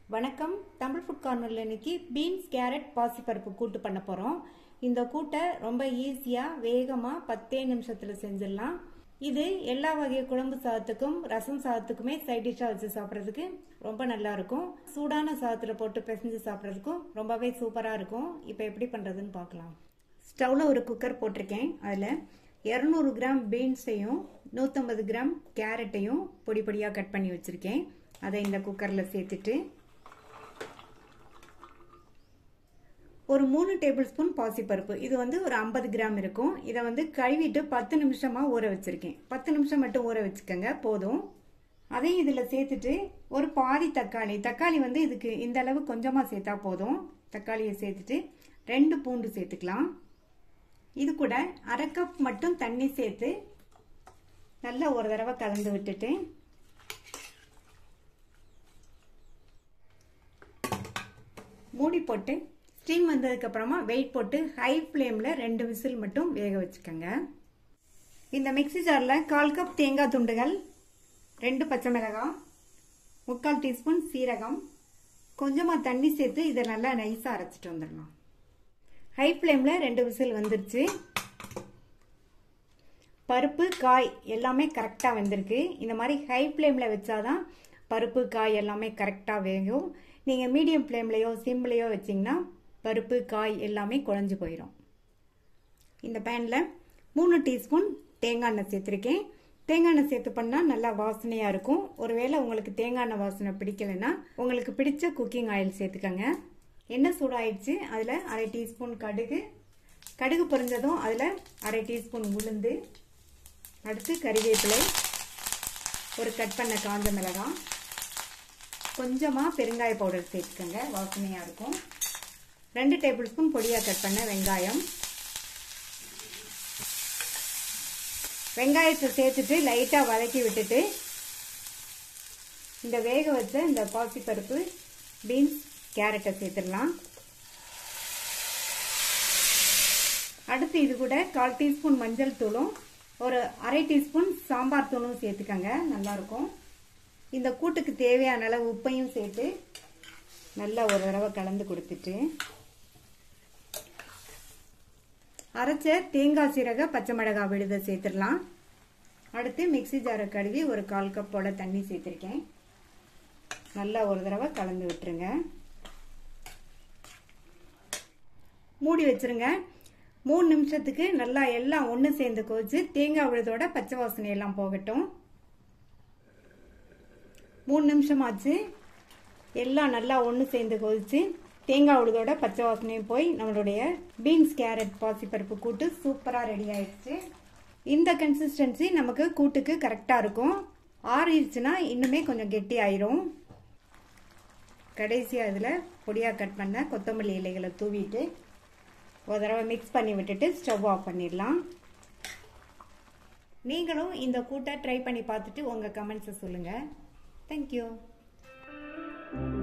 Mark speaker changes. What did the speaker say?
Speaker 1: வணக்கம். தமிழ் ஃபுட் கார்னர்ல இன்னைக்கு பீன்ஸ் கேரட் பாசிப்பருப்பு கூட்டு பண்ண போறோம். இந்த கூட்டை ரொம்ப ஈஸியா வேகமா 10 நிமிஷத்துல செஞ்சிடலாம். இது எல்லா வகை குழம்பு சாதத்துக்கும் ரசம் சாதத்துக்குமே சைட் டிஷ்ஷா வச்சு சாப்பிட்றதுக்கு ரொம்ப நல்லா இருக்கும். சூடான சாதத்துல போட்டு பிசைஞ்சு சாப்பிட்றதுக்கும் ரொம்பவே சூப்பரா இருக்கும். இப்போ எப்படி பண்றதுன்னு பார்க்கலாம். ஸ்டவ்ல ஒரு குக்கர் போட்டிருக்கேன். அதுல 200 கிராம் பீன்ஸையும் 150 கிராம் கேரட்டையும் பொடி பொடியா கட் பண்ணி வச்சிருக்கேன். அதை இந்த குக்கர்ல சேர்த்துட்டு ஒரு 3 டேபிள் ஸ்பூன் பாசிப்பருப்பு, இது ஒரு 50 கிராம் இருக்கும். இதை கழுவிட்டு 10 நிமிஷமா ஊற வச்சிருக்கேன். 10 நிமிஷம் மட்டும் ஊற வச்சுக்கோங்க, போதும். அதையும் இதுல சேர்த்துட்டு ஒரு பாதி தக்காளி இதுக்கு இந்த அளவு கொஞ்சமா சேர்த்தா போதும். தக்காளியை சேர்த்துட்டு 2 பூண்டு சேர்த்துக்கலாம். இது கூட 1/2 கப் மட்டும் தண்ணி சேர்த்து நல்லா ஒரு தடவை கலந்து விட்டுட்டு மூடி போட்டு ஸ்டீம் வந்ததுக்கு அப்புறமா வெயிட் போட்டு ஹை ஃப்ளேம்ல 2 விசில் மட்டும் வேக வச்சுக்கோங்க. இந்த மிக்ஸி ஜார்ல 1/4 கப் தேங்காய் துண்டுகள், 2 பச்சை மிளகாய், 3/4 டீஸ்பூன் சீரகம், கொஞ்சமா தண்ணி சேர்த்து இதை நல்லா நைஸா அரைச்சிட்டு வந்துடலாம். ஹை ஃப்ளேம்ல 2 விசில் வந்துருச்சு. பருப்பு காய் எல்லாமே கரெக்டா வெந்திருக்கு. இந்த மாதிரி ஹை ஃப்ளேம்ல வச்சாதான் பருப்பு காய் எல்லாமே கரெக்டா வேகும். நீங்க மீடியம் ஃப்ளேம்லயோ சிம்லயோ வச்சீங்கன்னா பருப்பு காய் எல்லாமே குழஞ்சு போயிடும். இந்த பேன்ல 3 டீஸ்பூன் தேங்காய் எண்ணெய் சேர்த்திருக்கேன். தேங்காய் எண்ணெய் சேர்த்து பண்ணா நல்லா வாசனையா இருக்கும். ஒருவேளை உங்களுக்கு தேங்காய் எண்ணெய் வாசனை பிடிக்கலன்னா உங்களுக்கு பிடிச்ச குக்கிங் ஆயில் சேர்த்துக்கங்க. எண்ணெய் சூடாயிடுச்சு. அதுல 1/2 டீஸ்பூன் கடுகு பொரிஞ்சதும் அதுல 1/2 டீஸ்பூன் உளுந்து, அடுத்து கறிவேப்பிலை, ஒரு கட் பண்ண காஞ்ச மிளகாய், கொஞ்சமா பெருங்காய பவுடர் சேர்த்துக்கங்க, வாசனையா இருக்கும். 2 டேபிள் ஸ்பூன் பொடியா கட் பண்ண வெங்காயம். வெங்காயத்தை சேர்த்துட்டு லைட்டா வதக்கி விட்டுட்டு இந்த வேக வச்ச இந்த பாசிப்பருப்பு, பீன்ஸ், கேரட்டை சேர்த்துடலாம். அடுத்து இது கூட 1/4 டீஸ்பூன் மஞ்சள் தூளும் ஒரு 1/2 டீஸ்பூன் சாம்பார் தூளும் சேர்த்துக்கங்க, நல்லா இருக்கும். இந்த கூட்டுக்கு தேவையான அளவு உப்பையும் சேர்த்து நல்லா ஒரு தடவை கலந்து கொடுத்துட்டு அரைச்ச தேங்காய் சீரக பச்சை மிளகாய் விழுத சேர்த்துடலாம். அடுத்து மிக்ஸி ஜாரை கழுவி ஒரு 1/4 கப் போல தண்ணி சேர்த்திருக்கேன். நல்லா ஒரு தடவை கலந்து விட்டுருங்க. மூடி வச்சிருங்க. 3 நிமிஷத்துக்கு நல்லா எல்லாம் ஒன்று சேர்ந்து கொதிச்சு தேங்காய் விழுதோட பச்சை வாசனை எல்லாம் போகட்டும். 3 நிமிஷம் ஆச்சு. எல்லாம் நல்லா ஒன்று சேர்ந்து கொதிச்சு தேங்காய் விழுதோட பச்சை வாசனையும் போய் நம்மளுடைய பீன்ஸ் கேரட் பாசிப்பருப்பு கூட்டு சூப்பரா ரெடி ஆயிடுச்சு. இந்த கன்சிஸ்டன்சி நமக்கு கூட்டுக்கு கரெக்டா இருக்கும். ஆறிடுச்சுன்னா இன்னுமே கொஞ்சம் கெட்டி ஆயிரும். கடைசியா இதுல பொடியா கட் பண்ண கொத்தமல்லி இலைகளை தூவிட்டு ஒரு தடவை மிக்ஸ் பண்ணி விட்டுட்டு ஸ்டவ் ஆஃப் பண்ணிடலாம். நீங்களும் இந்த கூட்டை ட்ரை பண்ணி பார்த்துட்டு உங்க கமெண்ட்ஸை சொல்லுங்க. தேங்க்யூ.